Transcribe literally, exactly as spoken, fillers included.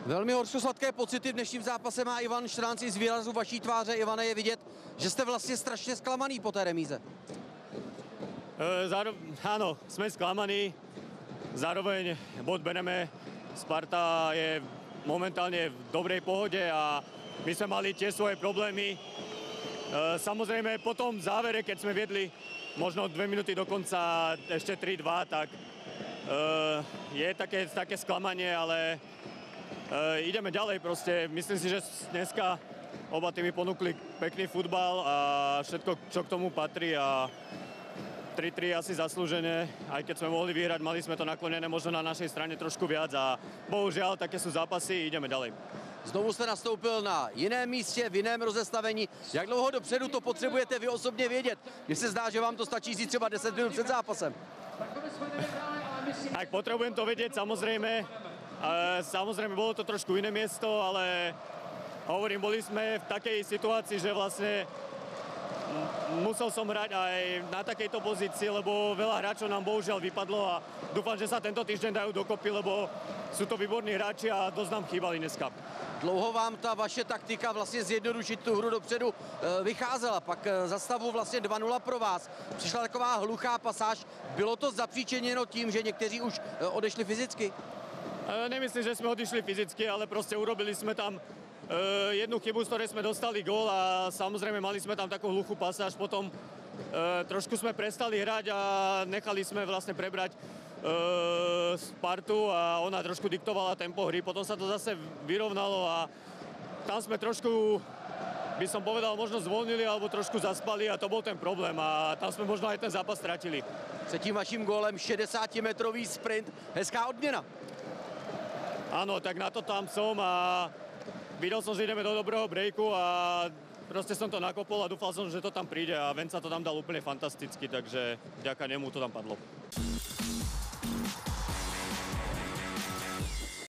Velmi hořko-sladké pocity v dnešním zápase má Ivan Štránc. I z výrazu vaší tváře, Ivane, je vidět, že jste vlastně strašně zklamaný po té remíze. E, záro... Áno, sme sklamaní. Zároveň bod bereme. Sparta je momentálne v dobrej pohode a my sme mali tie svoje problémy. E, samozrejme, po tom závere, keď sme viedli možno dve minúty do konca, ešte tri dva, tak e, je také, také sklamanie, ale e, ideme ďalej proste. Myslím si, že dneska oba týmy ponúkli pekný futbal a všetko, čo k tomu patrí a tri tri asi zaslúžené, aj keď sme mohli vyhrať, mali sme to naklonené možno na našej strane trošku viac a bohužiaľ také sú zápasy, ideme ďalej. Znovu jste nastoupil na jiném místě, v jiném rozestavení. Jak dlouho dopředu to potřebujete vy osobně vědět? Mně se zdá, že vám to stačí říct třeba deset minut před zápasem. Tak potrebujem to vedieť, samozrejme. Samozrejme, bolo to trošku iné miesto, ale hovorím, boli sme v takej situácii, že vlastne musel som hrať aj na takejto pozícii, lebo veľa hráčov nám bohužiaľ vypadlo a dúfam, že sa tento týždeň dajú dokopy, lebo sú to výborní hráči a dosť nám chýbali dneska. Dlouho vám ta vaše taktika vlastně zjednodušit tu hru dopředu vycházela, pak za stavu vlastně dva nula pro vás. Přišla taková hluchá pasáž. Bylo to zapříčiněno tím, že někteří už odešli fyzicky? Nemyslím, že sme odišli fyzicky, ale proste urobili sme tam jednu chybu, z ktorej sme dostali gól a samozrejme mali sme tam takú hluchú pasáž. Potom trošku sme prestali hrať a nechali sme vlastne prebrať Spartu a ona trošku diktovala tempo hry. Potom sa to zase vyrovnalo a tam sme trošku, by som povedal, možno zvolnili alebo trošku zaspali a to bol ten problém a tam sme možno aj ten zápas stratili. Se tím vaším gólem šedesátimetrový sprint, hezká odměna. Áno, tak na to tam som a videl som, že ideme do dobrého breaku a proste som to nakopol a dúfal som, že to tam príde a Venca to tam dal úplne fantasticky, takže vďaka nemu to tam padlo.